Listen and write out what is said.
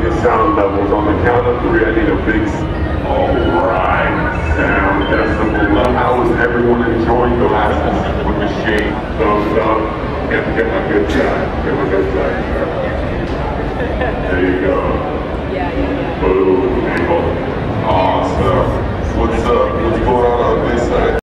Sound levels on the count of three. I need a big, alright, sound decibel. How is everyone enjoying the last with the shade? Thumbs up. Get my good side. Get my good side. There you go. Yeah.